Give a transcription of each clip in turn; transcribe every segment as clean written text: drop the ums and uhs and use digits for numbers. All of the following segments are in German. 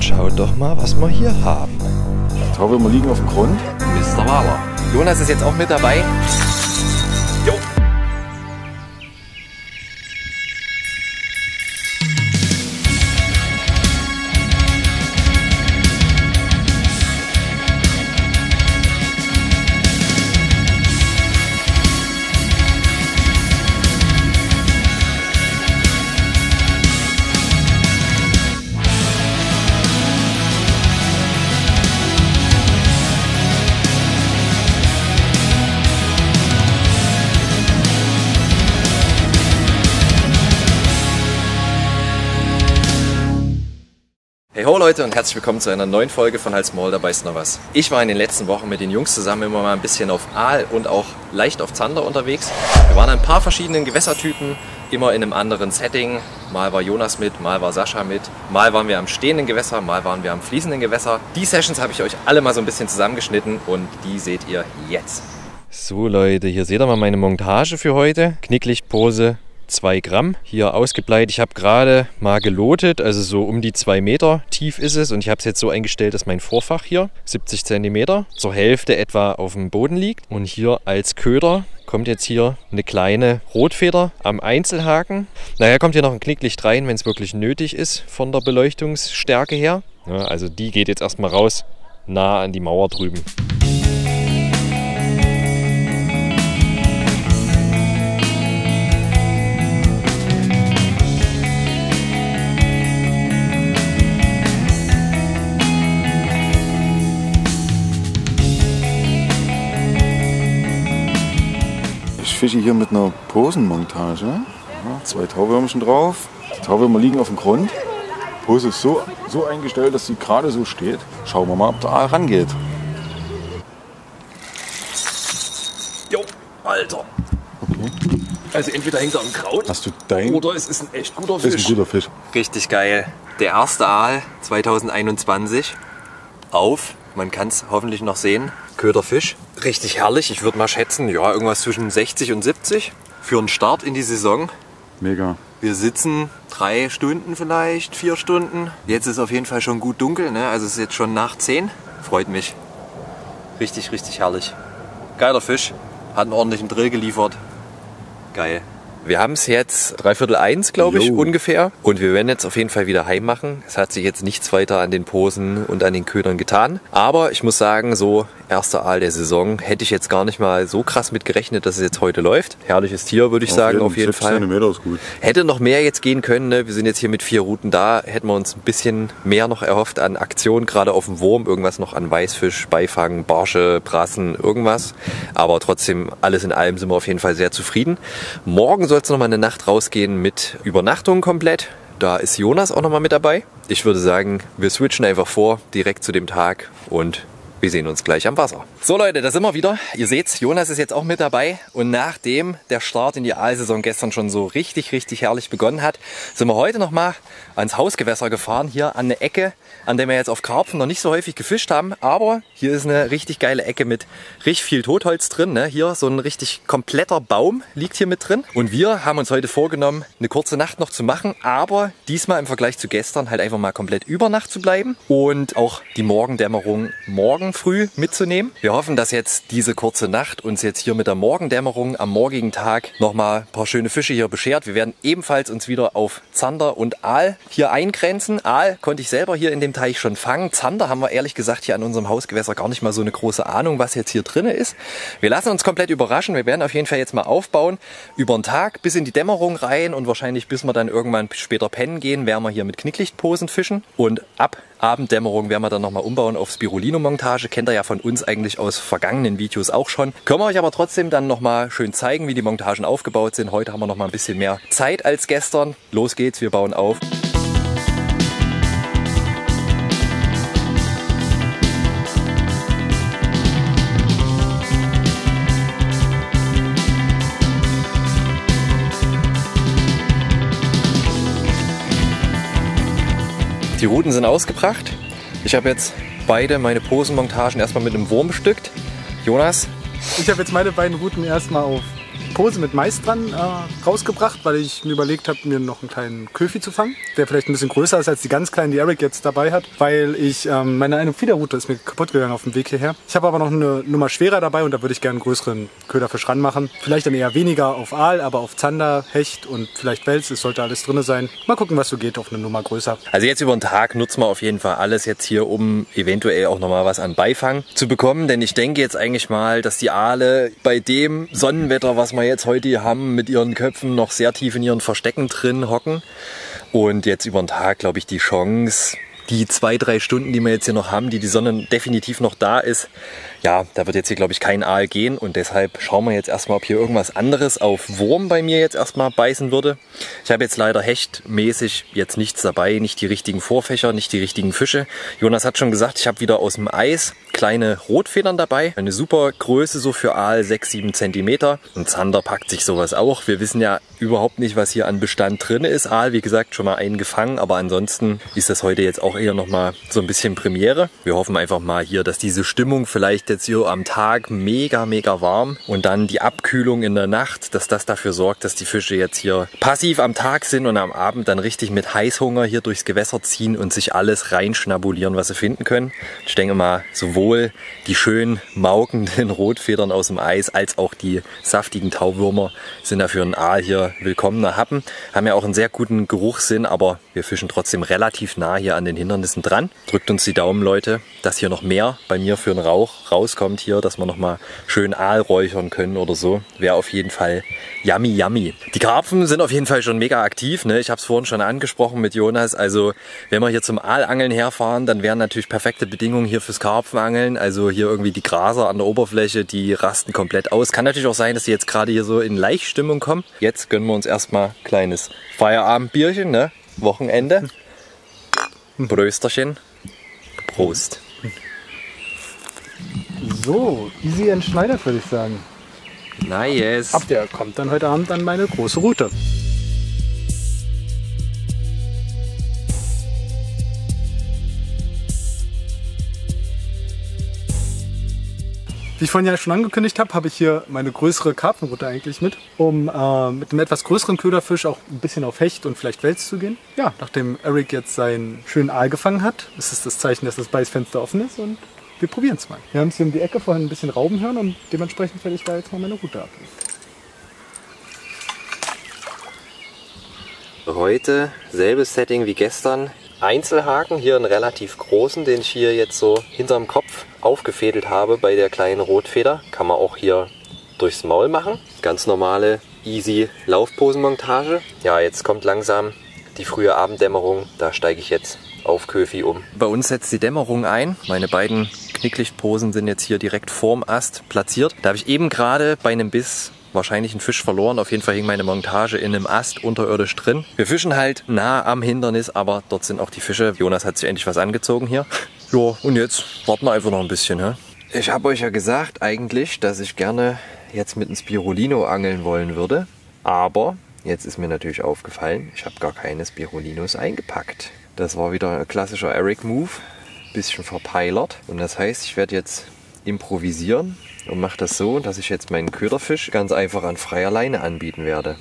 Schaut doch mal, was wir hier haben. Ich glaube, wir liegen auf dem Grund. Mr. Wahler. Jonas ist jetzt auch mit dabei. Jo. Hey ho Leute und herzlich willkommen zu einer neuen Folge von Hals Maul, dabei ist noch was. Ich war in den letzten Wochen mit den Jungs zusammen immer mal ein bisschen auf Aal und auch leicht auf Zander unterwegs. Wir waren an ein paar verschiedenen Gewässertypen, immer in einem anderen Setting. Mal war Jonas mit, mal war Sascha mit, mal waren wir am stehenden Gewässer, mal waren wir am fließenden Gewässer. Die Sessions habe ich euch alle mal so ein bisschen zusammengeschnitten und die seht ihr jetzt. So Leute, hier seht ihr mal meine Montage für heute. Knicklichtpose. 2 Gramm hier ausgebleitet. Ich habe gerade mal gelotet, also so um die 2 Meter tief ist es, und ich habe es jetzt so eingestellt, dass mein Vorfach hier 70 cm zur Hälfte etwa auf dem Boden liegt, und hier als Köder kommt jetzt hier eine kleine Rotfeder am Einzelhaken. Nachher kommt hier noch ein Knicklicht rein, wenn es wirklich nötig ist von der Beleuchtungsstärke her. Ja, also die geht jetzt erstmal raus nah an die Mauer drüben. Ich fische hier mit einer Posenmontage. Ja, 2 Tauwürmchen drauf. Die Tauwürmer liegen auf dem Grund. Die Pose ist so eingestellt, dass sie gerade so steht. Schauen wir mal, ob der Aal rangeht. Jo, Alter. Okay. Also entweder hängt er am Kraut, Hast du dein? oder es ist ein echt guter Fisch. Ist ein guter Fisch. Richtig geil. Der erste Aal 2021 auf, man kann es hoffentlich noch sehen, Köderfisch. Richtig herrlich. Ich würde mal schätzen, ja, irgendwas zwischen 60 und 70 für einen Start in die Saison. Mega. Wir sitzen 3 Stunden vielleicht, 4 Stunden. Jetzt ist auf jeden Fall schon gut dunkel, ne? Also es ist jetzt schon nach 10. Freut mich. Richtig, richtig herrlich. Geiler Fisch. Hat einen ordentlichen Drill geliefert. Geil. Wir haben es jetzt 1:15, glaube ich, ungefähr. Und wir werden jetzt auf jeden Fall wieder heim machen. Es hat sich jetzt nichts weiter an den Posen und an den Ködern getan. Aber ich muss sagen, so erster Aal der Saison hätte ich jetzt gar nicht mal so krass mit gerechnet, dass es jetzt heute läuft. Herrliches Tier, würde ich sagen, auf jeden Fall. 70 cm ist gut. Hätte noch mehr jetzt gehen können, ne? Wir sind jetzt hier mit 4 Routen da. Hätten wir uns ein bisschen mehr noch erhofft an Aktion, gerade auf dem Wurm. Irgendwas noch an Weißfisch, Beifang, Barsche, Brassen, irgendwas. Aber trotzdem, alles in allem sind wir auf jeden Fall sehr zufrieden. Morgen soll es noch mal eine Nacht rausgehen mit Übernachtung komplett. Da ist Jonas auch noch mal mit dabei. Ich würde sagen, wir switchen einfach vor, direkt zu dem Tag, und wir sehen uns gleich am Wasser. So Leute, da sind wir wieder. Ihr seht's, Jonas ist jetzt auch mit dabei. Und nachdem der Start in die Aalsaison gestern schon so richtig, richtig herrlich begonnen hat, sind wir heute noch mal ans Hausgewässer gefahren. Hier an eine Ecke, an der wir jetzt auf Karpfen noch nicht so häufig gefischt haben. Aber hier ist eine richtig geile Ecke mit richtig viel Totholz drin. Ne? Hier so ein richtig kompletter Baum liegt hier mit drin. Und wir haben uns heute vorgenommen, eine kurze Nacht noch zu machen. Aber diesmal im Vergleich zu gestern halt einfach mal komplett über Nacht zu bleiben. Und auch die Morgendämmerung morgen früh mitzunehmen. Wir hoffen, dass jetzt diese kurze Nacht uns jetzt hier mit der Morgendämmerung am morgigen Tag nochmal ein paar schöne Fische hier beschert. Wir werden ebenfalls uns wieder auf Zander und Aal hier eingrenzen. Aal konnte ich selber hier in dem Teich schon fangen. Zander haben wir ehrlich gesagt hier an unserem Hausgewässer gar nicht mal so eine große Ahnung, was jetzt hier drin ist. Wir lassen uns komplett überraschen. Wir werden auf jeden Fall jetzt mal aufbauen. Über den Tag bis in die Dämmerung rein, und wahrscheinlich bis wir dann irgendwann später pennen gehen, werden wir hier mit Knicklichtposen fischen. Und ab Abenddämmerung werden wir dann nochmal umbauen auf Spirulino-Montage. Kennt ihr ja von uns eigentlich aus vergangenen Videos auch schon. Können wir euch aber trotzdem dann nochmal schön zeigen, wie die Montagen aufgebaut sind. Heute haben wir nochmal ein bisschen mehr Zeit als gestern. Los geht's, wir bauen auf. Die Routen sind ausgebracht. Ich habe jetzt beide meine Posenmontagen erstmal mit einem Wurm bestückt. Jonas? Ich habe jetzt meine beiden Routen erstmal auf Pose mit Mais dran rausgebracht, weil ich mir überlegt habe, mir noch einen kleinen Köfi zu fangen, der vielleicht ein bisschen größer ist als die ganz kleinen, die Eric jetzt dabei hat, weil ich meine eine Fiederrute ist mir kaputt gegangen auf dem Weg hierher. Ich habe aber noch eine Nummer schwerer dabei und da würde ich gerne einen größeren Köderfisch ranmachen. Vielleicht dann eher weniger auf Aal, aber auf Zander, Hecht und vielleicht Wels. Es sollte alles drin sein. Mal gucken, was so geht auf eine Nummer größer. Also jetzt über den Tag nutzen wir auf jeden Fall alles jetzt hier, um eventuell auch nochmal was an Beifang zu bekommen. Denn ich denke jetzt eigentlich mal, dass die Aale bei dem Sonnenwetter, was wir jetzt heute hier haben, mit ihren Köpfen noch sehr tief in ihren Verstecken drin hocken. Und jetzt über den Tag, glaube ich, die Chance, die 2-3 Stunden, die wir jetzt hier noch haben, die Sonne definitiv noch da ist, ja, da wird jetzt hier, glaube ich, kein Aal gehen. Und deshalb schauen wir jetzt erstmal, ob hier irgendwas anderes auf Wurm bei mir jetzt erstmal beißen würde. Ich habe jetzt leider hechtmäßig jetzt nichts dabei, nicht die richtigen Vorfächer, nicht die richtigen Fische. Jonas hat schon gesagt, ich habe wieder aus dem Eis kleine Rotfedern dabei. Eine super Größe so für Aal, 6-7 cm. Ein Zander packt sich sowas auch. Wir wissen ja überhaupt nicht, was hier an Bestand drin ist. Aal, wie gesagt, schon mal einen gefangen, aber ansonsten ist das heute jetzt auch eher nochmal so ein bisschen Premiere. Wir hoffen einfach mal hier, dass diese Stimmung vielleicht jetzt hier am Tag mega warm und dann die Abkühlung in der Nacht, dass das dafür sorgt, dass die Fische jetzt hier passiv am Tag sind und am Abend dann richtig mit Heißhunger hier durchs Gewässer ziehen und sich alles reinschnabulieren, was sie finden können. Ich denke mal, sowohl die schön maukenden Rotfedern aus dem Eis als auch die saftigen Tauwürmer sind dafür ein Aal hier willkommener Happen. Haben ja auch einen sehr guten Geruchssinn, aber wir fischen trotzdem relativ nah hier an den Hindernissen dran. Drückt uns die Daumen, Leute, dass hier noch mehr bei mir für einen Rauch rauskommt hier, dass wir noch mal schön Aal räuchern können oder so. Wäre auf jeden Fall yummy. Die Karpfen sind auf jeden Fall schon mega aktiv, ne? Ich habe es vorhin schon angesprochen mit Jonas. Also wenn wir hier zum Aalangeln herfahren, dann wären natürlich perfekte Bedingungen hier fürs Karpfenangeln. Also hier irgendwie die Graser an der Oberfläche, die rasten komplett aus. Kann natürlich auch sein, dass sie jetzt gerade hier so in Laichstimmung kommen. Jetzt gönnen wir uns erstmal kleines Feierabendbierchen, ne? Wochenende. Brösterchen. Prost. So, easy entschneidert, würde ich sagen. Nice. Ab der kommt dann heute Abend an meine große Route. Wie ich vorhin ja schon angekündigt habe, habe ich hier meine größere Karpfenroute eigentlich mit, um mit einem etwas größeren Köderfisch auch ein bisschen auf Hecht und vielleicht Wels zu gehen. Ja, nachdem Eric jetzt seinen schönen Aal gefangen hat, ist es das Zeichen, dass das Beißfenster offen ist und wir probieren es mal. Wir haben es hier um die Ecke vorhin ein bisschen Rauben hören und dementsprechend werde ich da jetzt mal meine Route ablegen. Heute selbes Setting wie gestern. Einzelhaken, hier einen relativ großen, den ich hier jetzt so hinterm Kopf aufgefädelt habe bei der kleinen Rotfeder. Kann man auch hier durchs Maul machen. Ganz normale, easy Laufposenmontage. Ja, jetzt kommt langsam die frühe Abenddämmerung. Da steige ich jetzt auf Köfi um. Bei uns setzt die Dämmerung ein. Meine beiden Knicklichtposen sind jetzt hier direkt vorm Ast platziert. Da habe ich eben gerade bei einem Biss wahrscheinlich einen Fisch verloren. Auf jeden Fall hing meine Montage in einem Ast unterirdisch drin. Wir fischen halt nah am Hindernis, aber dort sind auch die Fische. Jonas hat sich endlich was angezogen hier. Ja, und jetzt warten wir einfach noch ein bisschen. He? Ich habe euch ja gesagt eigentlich, dass ich gerne jetzt mit einem Spirulino angeln wollen würde. Aber jetzt ist mir natürlich aufgefallen, ich habe gar keine Spirulinos eingepackt. Das war wieder ein klassischer Eric-Move. Bisschen verpeilert. Und das heißt, ich werde jetzt improvisieren und mache das so, dass ich jetzt meinen Köderfisch ganz einfach an freier Leine anbieten werde.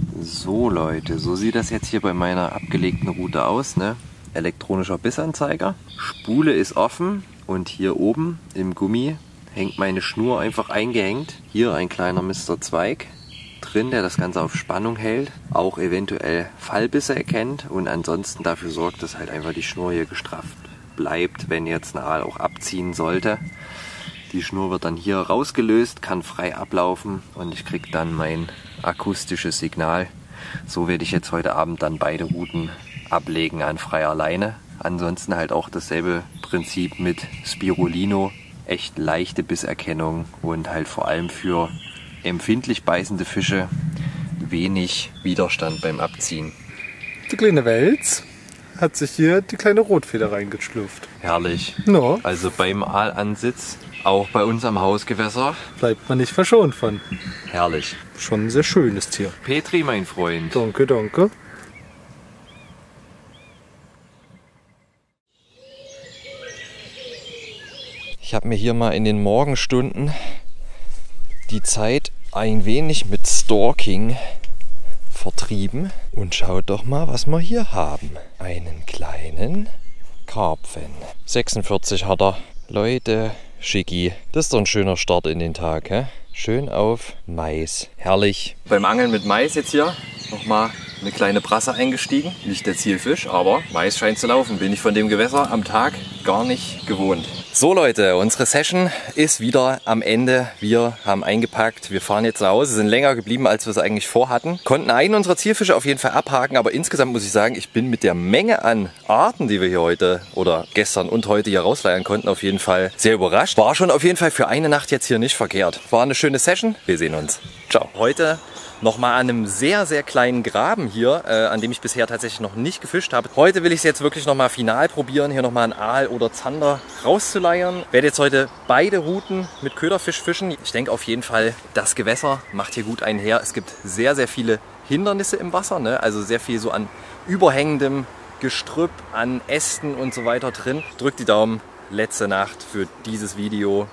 So Leute, so sieht das jetzt hier bei meiner abgelegten Route aus, ne? Elektronischer Bissanzeiger. Spule ist offen und hier oben im Gummi hängt meine Schnur einfach eingehängt. Hier ein kleiner Mr. Zweig drin, der das Ganze auf Spannung hält, auch eventuell Fallbisse erkennt und ansonsten dafür sorgt, dass halt einfach die Schnur hier gestrafft bleibt, wenn jetzt ein Aal auch abziehen sollte. Die Schnur wird dann hier rausgelöst, kann frei ablaufen und ich kriege dann mein akustisches Signal. So werde ich jetzt heute Abend dann beide Routen ablegen an freier Leine. Ansonsten halt auch dasselbe Prinzip mit Spirulino. Echt leichte Bisserkennung und halt vor allem für empfindlich beißende Fische wenig Widerstand beim Abziehen. Die kleine Wels hat sich hier die kleine Rotfeder reingeschlüpft. Herrlich. No. Also beim Aalansitz, auch bei uns am Hausgewässer. Bleibt man nicht verschont von. Herrlich. Schon ein sehr schönes Tier. Petri, mein Freund. Danke, danke. Ich habe mir hier mal in den Morgenstunden die Zeit ein wenig mit Stalking vertrieben. Und schaut doch mal, was wir hier haben. Einen kleinen Karpfen. 46 hat er. Leute, schicki. Das ist doch ein schöner Start in den Tag, hä? Schön auf Mais. Herrlich. Beim Angeln mit Mais jetzt hier nochmal eine kleine Brasse eingestiegen. Nicht der Zielfisch, aber Mais scheint zu laufen. Bin ich von dem Gewässer am Tag gar nicht gewohnt. So Leute, unsere Session ist wieder am Ende. Wir haben eingepackt, wir fahren jetzt nach Hause, sind länger geblieben, als wir es eigentlich vorhatten. Konnten einen unserer Zielfische auf jeden Fall abhaken, aber insgesamt muss ich sagen, ich bin mit der Menge an Arten, die wir hier heute oder gestern und heute hier rausleiern konnten, auf jeden Fall sehr überrascht. War schon auf jeden Fall für eine Nacht jetzt hier nicht verkehrt. War eine schöne Session, wir sehen uns. Ciao. Heute nochmal an einem sehr, sehr kleinen Graben hier, an dem ich bisher tatsächlich noch nicht gefischt habe. Heute will ich es jetzt wirklich nochmal final probieren, hier nochmal einen Aal oder Zander rauszuleiern. Werde jetzt heute beide Routen mit Köderfisch fischen. Ich denke auf jeden Fall, das Gewässer macht hier gut einher. Es gibt sehr, sehr viele Hindernisse im Wasser, ne? Also sehr viel so an überhängendem Gestrüpp, an Ästen und so weiter drin. Drückt die Daumen, letzte Nacht für dieses Video.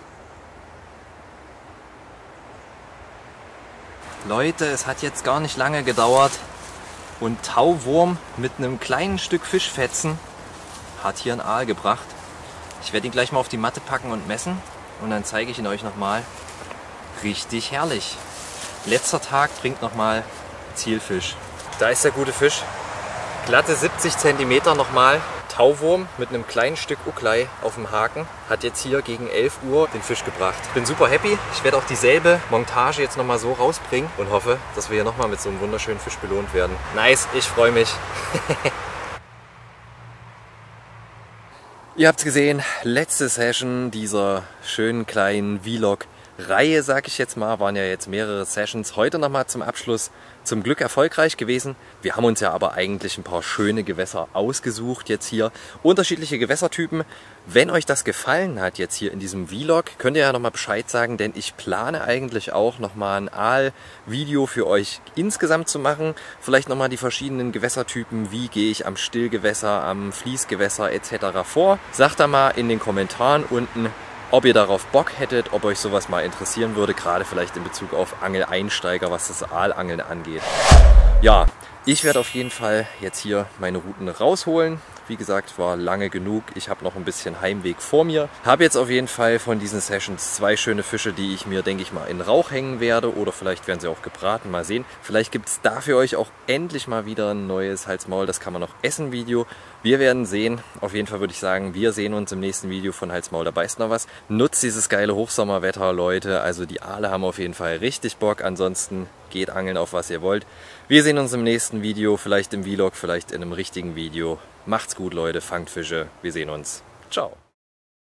Leute, es hat jetzt gar nicht lange gedauert und Tauwurm mit einem kleinen Stück Fischfetzen hat hier einen Aal gebracht. Ich werde ihn gleich mal auf die Matte packen und messen und dann zeige ich ihn euch nochmal. Richtig herrlich. Letzter Tag bringt nochmal Zielfisch. Da ist der gute Fisch. Glatte 70 cm nochmal. Tauwurm mit einem kleinen Stück Ucklei auf dem Haken hat jetzt hier gegen 11 Uhr den Fisch gebracht. Bin super happy. Ich werde auch dieselbe Montage jetzt nochmal so rausbringen und hoffe, dass wir hier nochmal mit so einem wunderschönen Fisch belohnt werden. Nice, ich freue mich. Ihr habt es gesehen, letzte Session dieser schönen kleinen Vlog-Reihe, sag ich jetzt mal, waren ja jetzt mehrere Sessions. Heute nochmal zum Abschluss zum Glück erfolgreich gewesen. Wir haben uns ja aber eigentlich ein paar schöne Gewässer ausgesucht jetzt hier. Unterschiedliche Gewässertypen. Wenn euch das gefallen hat jetzt hier in diesem Vlog, könnt ihr ja nochmal Bescheid sagen, denn ich plane eigentlich auch nochmal ein Aal-Video für euch insgesamt zu machen. Vielleicht nochmal die verschiedenen Gewässertypen, wie gehe ich am Stillgewässer, am Fließgewässer etc. vor. Sagt da mal in den Kommentaren unten, ob ihr darauf Bock hättet, ob euch sowas mal interessieren würde, gerade vielleicht in Bezug auf Angeleinsteiger, was das Aalangeln angeht. Ja, ich werde auf jeden Fall jetzt hier meine Routen rausholen. Wie gesagt, war lange genug. Ich habe noch ein bisschen Heimweg vor mir. Habe jetzt auf jeden Fall von diesen Sessions 2 schöne Fische, die ich mir, denke ich mal, in Rauch hängen werde. Oder vielleicht werden sie auch gebraten. Mal sehen. Vielleicht gibt es da für euch auch endlich mal wieder ein neues Hals-Maul. Das kann man noch essen Video. Wir werden sehen. Auf jeden Fall würde ich sagen, wir sehen uns im nächsten Video von Hals-Maul. Da beißt noch was. Nutzt dieses geile Hochsommerwetter, Leute. Also die Aale haben auf jeden Fall richtig Bock. Ansonsten geht angeln, auf was ihr wollt. Wir sehen uns im nächsten Video. Vielleicht im Vlog, vielleicht in einem richtigen Video. Macht's gut, Leute. Fangt Fische. Wir sehen uns. Ciao.